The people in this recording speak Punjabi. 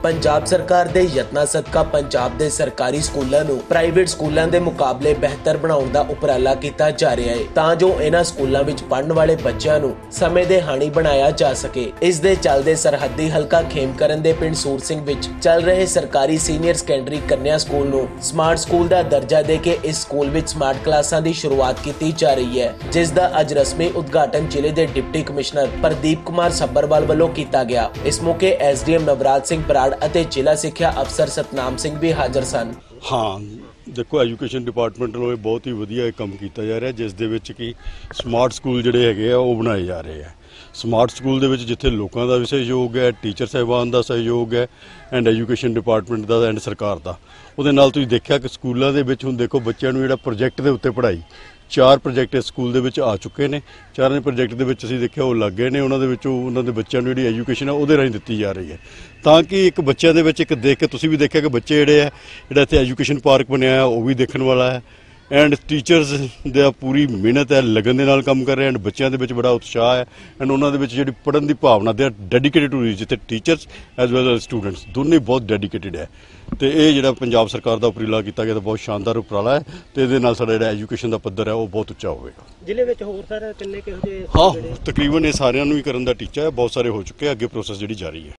ਪੰਜਾਬ ਸਰਕਾਰ ਦੇ ਯਤਨਾਂ ਸਦਕਾ ਪੰਜਾਬ ਦੇ ਸਰਕਾਰੀ ਸਕੂਲਾਂ ਨੂੰ ਪ੍ਰਾਈਵੇਟ ਸਕੂਲਾਂ ਦੇ ਮੁਕਾਬਲੇ ਬਿਹਤਰ ਬਣਾਉਣ ਦਾ ਉਪਰਾਲਾ ਕੀਤਾ ਜਾ ਰਿਹਾ ਹੈ ਤਾਂ ਜੋ ਇਹਨਾਂ ਸਕੂਲਾਂ ਵਿੱਚ ਪੜ੍ਹਨ ਵਾਲੇ ਬੱਚਿਆਂ ਨੂੰ ਸਮੇਂ ਦੇ ਹਾਣੀ ਬਣਾਇਆ ਜਾ ਸਕੇ। ਇਸ ਦੇ ਚੱਲਦੇ ਸਰਹੱਦੀ ਹਲਕਾ ਖੇਮਕਰਨ ਦੇ ਪਿੰਡ ਸੂਰ ਸਿੰਘ ਵਿੱਚ ਚੱਲ ਰਹੇ ਸਰਕਾਰੀ ਸੀਨੀਅਰ ਸੈਕੰਡਰੀ ਕੰਨਿਆ ਸਕੂਲ ਨੂੰ ਸਮਾਰਟ ਸਕੂਲ ਦਾ ਦਰਜਾ ਦੇ ਕੇ ਇਸ ਸਕੂਲ ਵਿੱਚ ਸਮਾਰਟ ਕਲਾਸਾਂ ਦੀ ਸ਼ੁਰੂਆਤ ਕੀਤੀ ਜਾ ਰਹੀ ਹੈ, ਜਿਸ ਦਾ ਅੱਜ ਰਸਮੀ ਉਦਘਾਟਨ ਜ਼ਿਲ੍ਹੇ ਦੇ ਡਿਪਟੀ ਕਮਿਸ਼ਨਰ ਪ੍ਰਦੀਪ ਕੁਮਾਰ ਸੱਭਰਵਾਲ ਵੱਲੋਂ ਕੀਤਾ ਗਿਆ। ਇਸ ਮੌਕੇ ਐਸਡੀਐਮ ਨਵਰਾਜ ਸਿੰਘ ਬਰਾੜ ਅਤੇ ਜ਼ਿਲ੍ਹਾ ਸਿੱਖਿਆ ਅਫਸਰ ਸਤਨਾਮ ਸਿੰਘ ਵੀ ਹਾਜ਼ਰ ਸਨ। हाँ देखो एजुकेशन डिपार्टमेंट ਵੱਲੋਂ बहुत ही ਵਧੀਆ ਕੰਮ ਕੀਤਾ ਜਾ ਰਿਹਾ, ਜਿਸ ਦੇ ਵਿੱਚ ਕਿ ਸਮਾਰਟ ਸਕੂਲ ਜਿਹੜੇ ਹੈਗੇ ਆ ਉਹ ਬਣਾਏ ਜਾ ਰਹੇ ਆ। ਸਮਾਰਟ ਸਕੂਲ ਦੇ ਵਿੱਚ ਜਿੱਥੇ ਲੋਕਾਂ ਦਾ ਵੀ ਸਹਿਯੋਗ ਹੈ, ਟੀਚਰ ਸਾਹਿਬਾਨ ਦਾ ਸਹਿਯੋਗ ਹੈ ਐਂਡ ਐਜੂਕੇਸ਼ਨ ਡਿਪਾਰਟਮੈਂਟ ਦਾ ਐਂਡ ਸਰਕਾਰ ਦਾ, ਉਹਦੇ ਨਾਲ ਤੁਸੀਂ ਦੇਖਿਆ ਕਿ ਸਕੂਲਾਂ ਦੇ ਵਿੱਚ ਹੁਣ ਦੇਖੋ ਬੱਚਿਆਂ ਨੂੰ ਜਿਹੜਾ ਪ੍ਰੋਜੈਕਟ ਦੇ ਉੱਤੇ ਪੜ੍ਹਾਈ 4 ਪ੍ਰੋਜੈਕਟ ਇਸ ਸਕੂਲ ਦੇ ਵਿੱਚ ਆ ਚੁੱਕੇ ਨੇ। 4 ਪ੍ਰੋਜੈਕਟ ਦੇ ਵਿੱਚ ਅਸੀਂ ਦੇਖਿਆ ਉਹ ਲੱਗ ਗਏ ਨੇ, ਉਹਨਾਂ ਦੇ ਵਿੱਚੋਂ ਉਹਨਾਂ ਦੇ ਬੱਚਿਆਂ ਨੂੰ ਜਿਹੜੀ ਐਜੂਕੇਸ਼ਨ ਹੈ ਉਹਦੇ ਰਾਹੀਂ ਦਿੱਤੀ ਜਾ ਰਹੀ ਹੈ ਤਾਂ ਕਿ ਇੱਕ ਬੱਚਿਆਂ ਦੇ ਵਿੱਚ ਇੱਕ ਦੇਖ ਕੇ ਤੁਸੀਂ ਵੀ ਦੇਖਿਆ ਕਿ ਬੱਚੇ ਜਿਹੜੇ ਹੈ ਜਿਹੜਾ ਇੱਥੇ ਐਜੂਕੇਸ਼ਨ ਪਾਰਕ ਬਣਿਆ ਹੈ ਉਹ ਵੀ ਦੇਖਣ ਵਾਲਾ ਹੈ ਐਂਡ ਟੀਚਰਸ ਦਾ ਪੂਰੀ ਮਿਹਨਤ ਹੈ, ਲਗਨ ਦੇ ਨਾਲ ਕੰਮ ਕਰ ਰਹੇ ਐਂਡ ਬੱਚਿਆਂ ਦੇ ਵਿੱਚ ਬੜਾ ਉਤਸ਼ਾਹ ਹੈ ਐਂਡ ਉਹਨਾਂ ਦੇ ਵਿੱਚ ਜਿਹੜੀ ਪੜ੍ਹਨ ਦੀ ਭਾਵਨਾ ਦੇ ਡੈਡੀਕੇਟਿਡ ਟੂ ਜਿੱਥੇ teachers as well as students ਦੋਨੇ ਬਹੁਤ ਡੈਡੀਕੇਟਿਡ ਹੈ। ਤੇ ਇਹ ਜਿਹੜਾ ਪੰਜਾਬ ਸਰਕਾਰ ਦਾ ਉਪਰਾਲਾ ਕੀਤਾ ਗਿਆ ਤਾਂ ਬਹੁਤ ਸ਼ਾਨਦਾਰ ਉਪਰਾਲਾ ਹੈ ਤੇ ਇਹਦੇ ਨਾਲ ਸਾਡਾ ਜਿਹੜਾ ਐਜੂਕੇਸ਼ਨ ਦਾ ਪੱਧਰ ਹੈ ਉਹ ਬਹੁਤ ਉੱਚਾ ਹੋਵੇਗਾ। ਜ਼ਿਲ੍ਹੇ ਵਿੱਚ ਹੋਰ ਸਰ ਕਿੰਨੇ ਕਿਹੋ ਜਿਹੇ ਹਾਂ ਤਕਰੀਬਨ ਇਹ ਸਾਰਿਆਂ ਨੂੰ ਹੀ ਕਰਨ ਦਾ ਟੀਚਾ ਹੈ, ਬਹੁਤ ਸਾਰੇ ਹੋ ਚੁੱਕੇ, ਅੱਗੇ ਪ੍ਰੋਸੈਸ ਜਿਹੜੀ ਜਾਰੀ ਹੈ।